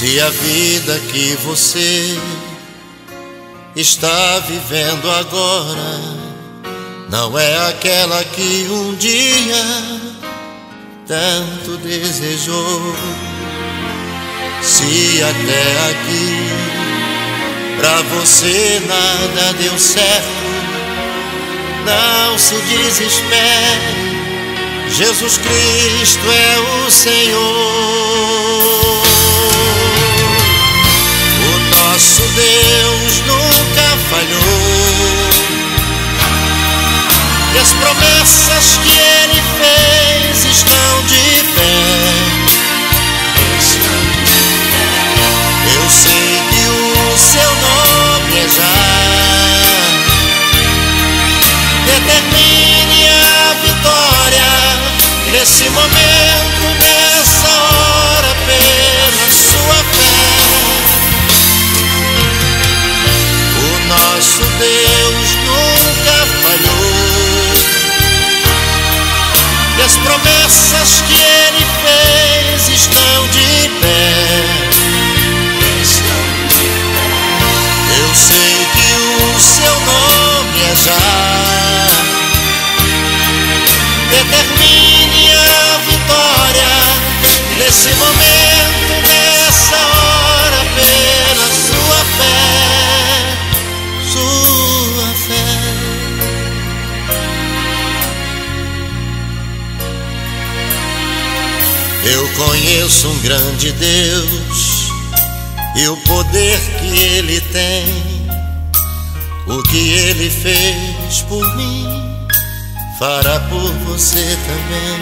Se a vida que você está vivendo agora não é aquela que um dia tanto desejou, se até aqui pra você nada deu certo, não se desespere, Jesus Cristo é o Senhor. O nosso Deus nunca falhou, e as promessas que Ele fez estão de pé. Eu sei que o seu nome é já. Determine a vitória nesse momento, nessa hora, pela sua fé. O nosso Deus nunca falhou, e as promessas que Ele fez estão de pé. Eu sei que o seu nome é já. Determine a vitória nesse momento, nessa hora, pela sua fé, sua fé. Eu conheço um grande Deus e o poder que Ele tem. O que Ele fez por mim fará por você também.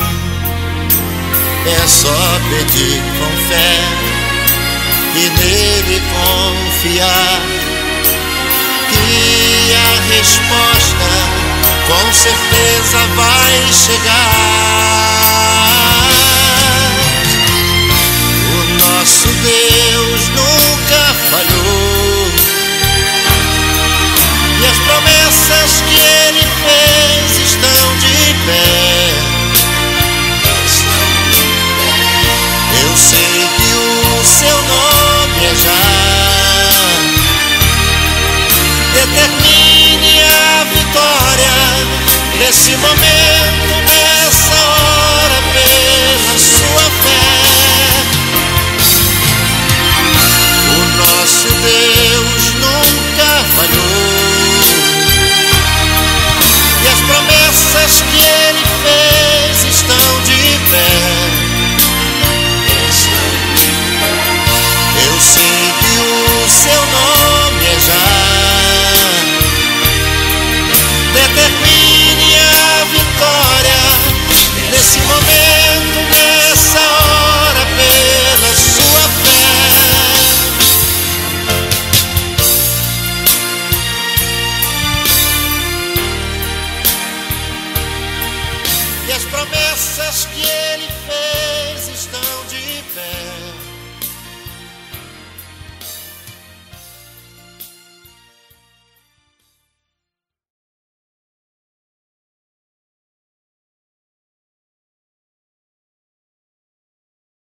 É só pedir com fé e nele confiar, que a resposta com certeza vai chegar.